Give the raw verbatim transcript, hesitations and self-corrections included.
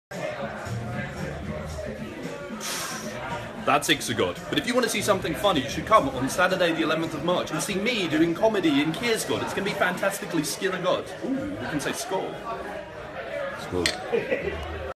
That's Gaard. But if you want to see something funny, you should come on Saturday the eleventh of March and see me doing comedy in Kiers. It's going to be fantastically skillagod. Ooh, we can say skull. Skull.